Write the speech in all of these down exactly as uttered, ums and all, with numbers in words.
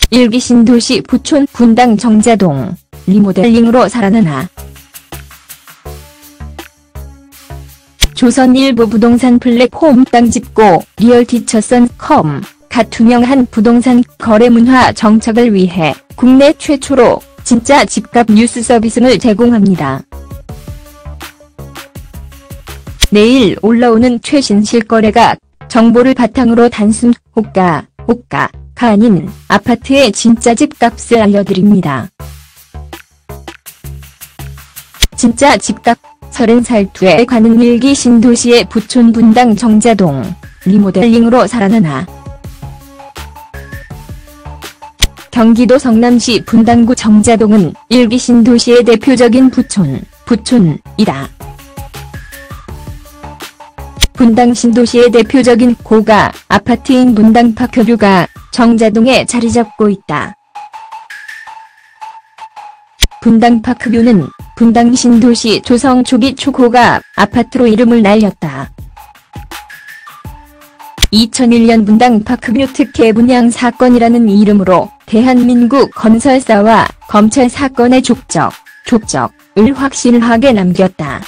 일기 신도시 부촌 분당 정자동, 리모델링으로 살아나나. 조선일보 부동산 플랫폼 땅 짚고 리얼티 첫선 컴, 가 투명한 부동산 거래 문화 정착을 위해 국내 최초로 진짜 집값 뉴스 서비스를 제공합니다. 내일 올라오는 최신 실거래가 정보를 바탕으로 단순 호가, 호가가 아닌 아파트의 진짜 집값을 알려드립니다. 진짜 집값, 서른 살투에 가는 일기 신도시의 부촌 분당 정자동, 리모델링으로 살아나나. 경기도 성남시 분당구 정자동은 일기 신도시의 대표적인 부촌, 부촌이다. 분당 신도시의 대표적인 고가 아파트인 분당파크뷰가 정자동에 자리 잡고 있다. 분당파크뷰는 분당 신도시 조성 초기 초고가 아파트로 이름을 날렸다. 이천일 년 분당파크뷰 특혜 분양 사건이라는 이름으로 대한민국 건설사와 검찰 사건의 족적, 족적을 확실하게 남겼다.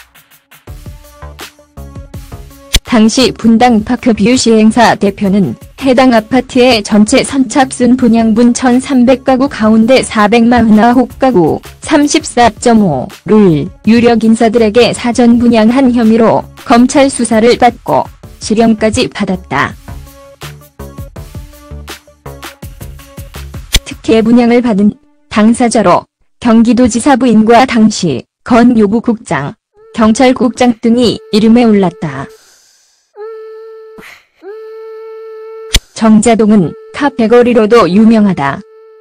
당시 분당파크뷰 시행사 대표는 해당 아파트의 전체 선착순 분양분 천삼백 가구 가운데 사백사십구 가구 삼십사 점 오를 유력 인사들에게 사전 분양한 혐의로 검찰 수사를 받고 실형까지 받았다. 특혜 분양을 받은 당사자로 경기도지사 부인과 당시 건요부 국장, 경찰국장 등이 이름에 올랐다. 정자동은 카페 거리로도 유명하다.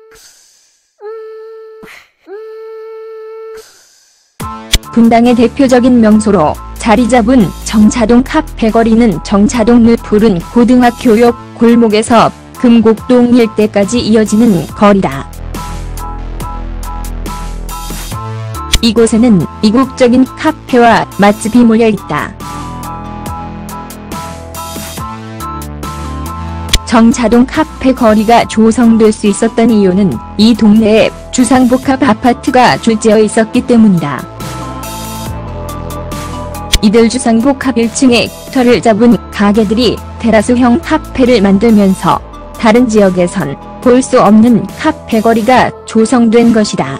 분당의 대표적인 명소로 자리 잡은 정자동 카페 거리는 정자동을 푸른 고등학교 옆 골목에서 금곡동 일대까지 이어지는 거리다. 이곳에는 이국적인 카페와 맛집이 몰려있다. 정자동 카페 거리가 조성될 수 있었던 이유는 이 동네에 주상복합 아파트가 출지어 있었기 때문이다. 이들 주상복합 일 층에 터를 잡은 가게들이 테라스형 카페를 만들면서 다른 지역에선 볼 수 없는 카페 거리가 조성된 것이다.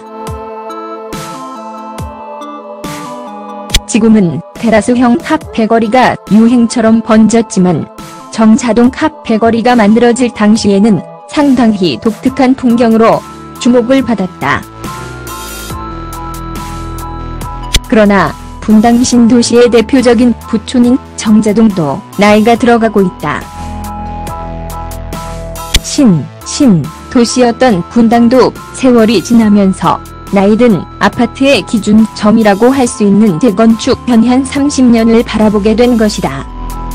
지금은 테라스형 카페 거리가 유행처럼 번졌지만 정자동 카페 거리가 만들어질 당시에는 상당히 독특한 풍경으로 주목을 받았다. 그러나 분당 신도시의 대표적인 부촌인 정자동도 나이가 들어가고 있다. 신, 신, 도시였던 분당도 세월이 지나면서 나이든 아파트의 기준점이라고 할 수 있는 재건축 현한 삼십 년을 바라보게 된 것이다.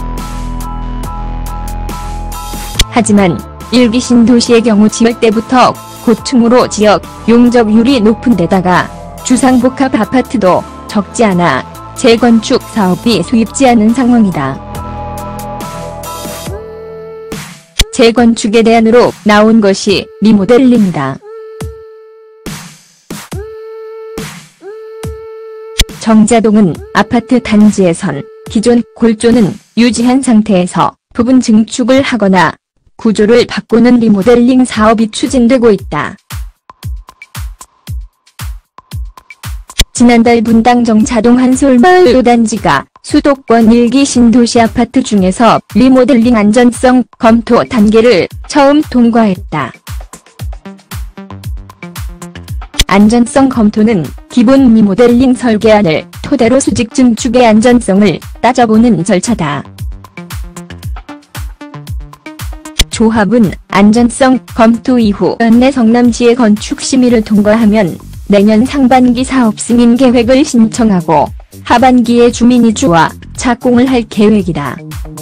하지만 일기 신도시의 경우 지을 때부터 고층으로 지역 용적률이 높은 데다가 주상복합 아파트도 적지 않아 재건축 사업이 수입지 않은 상황이다. 재건축의 대안으로 나온 것이 리모델링이다. 정자동은 아파트 단지에선 기존 골조는 유지한 상태에서 부분 증축을 하거나 구조를 바꾸는 리모델링 사업이 추진되고 있다. 지난달 분당 정자동 한솔마을 오 단지가 수도권 일기 신도시 아파트 중에서 리모델링 안전성 검토 단계를 처음 통과했다. 안전성 검토는 기본 리모델링 설계안을 토대로 수직 증축의 안전성을 따져보는 절차다. 조합은 안전성 검토 이후 연내 성남시의 건축 심의를 통과하면 내년 상반기 사업 승인 계획을 신청하고 하반기에 주민이주와 착공을 할 계획이다.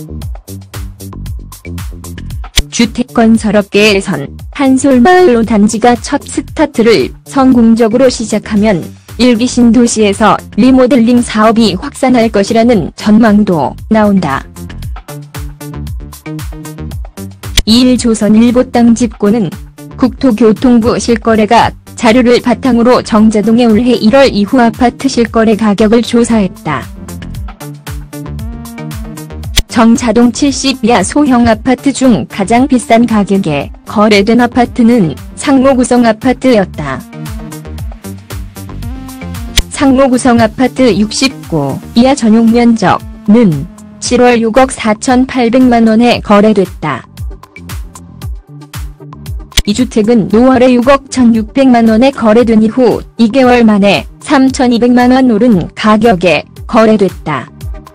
주택건설업계에선 한솔마을 오 단지가 첫 스타트를 성공적으로 시작하면 일기 신도시에서 리모델링 사업이 확산할 것이라는 전망도 나온다. 이일 조선일보 땅 짚고는 국토교통부 실거래가 자료를 바탕으로 정자동의 올해 일월 이후 아파트 실거래 가격을 조사했다. 정자동 칠십 이하 소형 아파트 중 가장 비싼 가격에 거래된 아파트는 상로구성 아파트였다. 상로구성 아파트 육십구 이하 전용 면적은 칠월 육억 사천팔백만 원에 거래됐다. 이 주택은 유월에 육억 천육백만 원에 거래된 이후 이 개월 만에 삼천이백만 원 오른 가격에 거래됐다.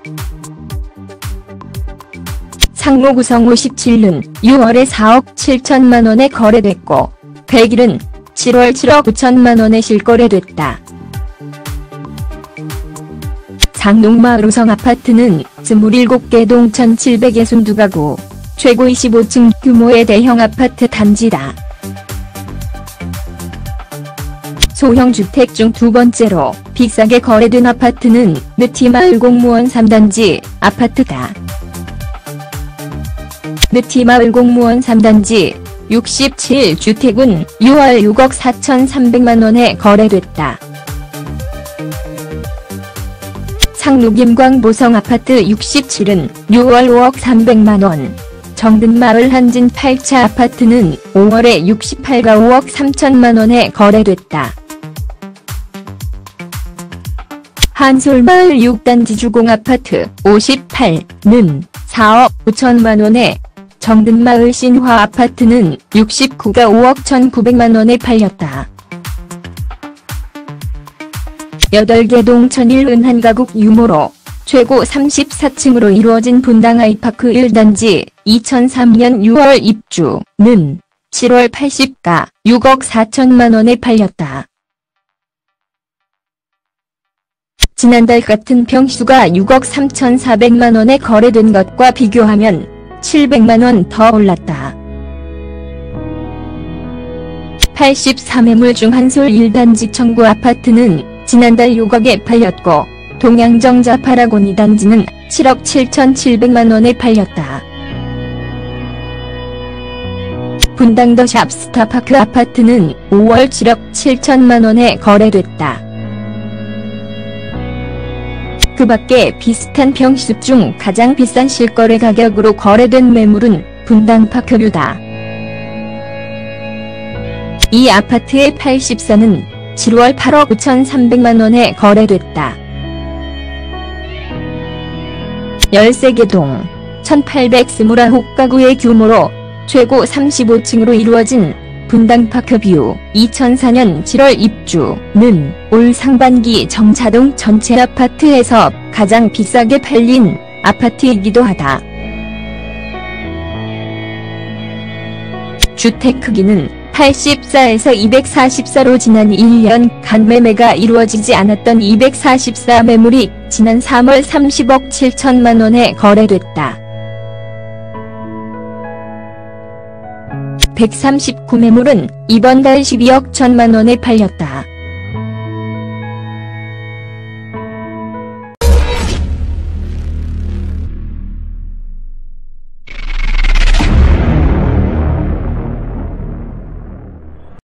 상로구성 오십칠은 유월에 사억 칠천만 원에 거래됐고 백일은 칠월 칠억 구천만 원에 실거래됐다. 상록마을오성 아파트는 이십칠 개 동 천칠백육십이 가구, 최고 이십오 층 규모의 대형 아파트 단지다. 소형 주택 중 두 번째로 비싸게 거래된 아파트는 느티마을 공무원 삼 단지 아파트다. 느티마을 공무원 삼 단지 육십칠 주택은 유월 육억 사천삼백만 원에 거래됐다. 상록임광 보성 아파트 육십칠은 유월 오억 삼백만 원, 정든마을 한진 팔 차 아파트는 오월에 육십팔가 오억 삼천만 원에 거래됐다. 한솔마을 육 단지 주공아파트 오십팔은 사억 구천만 원에, 정든마을 신화 아파트는 육십구가 오억 천구백만 원에 팔렸다. 여덟 개 동 천칠십일 가구 규모로 최고 삼십사 층으로 이루어진 분당 아이파크 일 단지 이천삼 년 유월 입주는 칠월 팔십가 육억 사천만 원에 팔렸다. 지난달 같은 평수가 육억 삼천사백만 원에 거래된 것과 비교하면 칠백만 원 더 올랐다. 팔십사 매물 중 한솔 일 단지 청구 아파트는 지난달 육억에 팔렸고 동양정자 파라곤 이 단지는 칠억 칠천칠백만 원에 팔렸다. 분당 더 샵스타파크 아파트는 오월 칠억 칠천만 원에 거래됐다. 그 밖에 비슷한 평수 중 가장 비싼 실거래 가격으로 거래된 매물은 분당 파크뷰다. 이 아파트의 팔십사는 칠월 팔억 오천삼백만 원에 거래됐다. 열세 개 동 천팔백이십구 가구의 규모로 최고 삼십오 층으로 이루어진 분당 파크뷰 이천사 년 칠월 입주는 올 상반기 정자동 전체 아파트에서 가장 비싸게 팔린 아파트이기도 하다. 주택 크기는 팔십사에서 이백사십사로 지난 일 년간 매매가 이루어지지 않았던 이백사십사 매물이 지난 삼월 삼십억 칠천만 원에 거래됐다. 백삼십구 매물은 이번 달 십이억 천만 원에 팔렸다.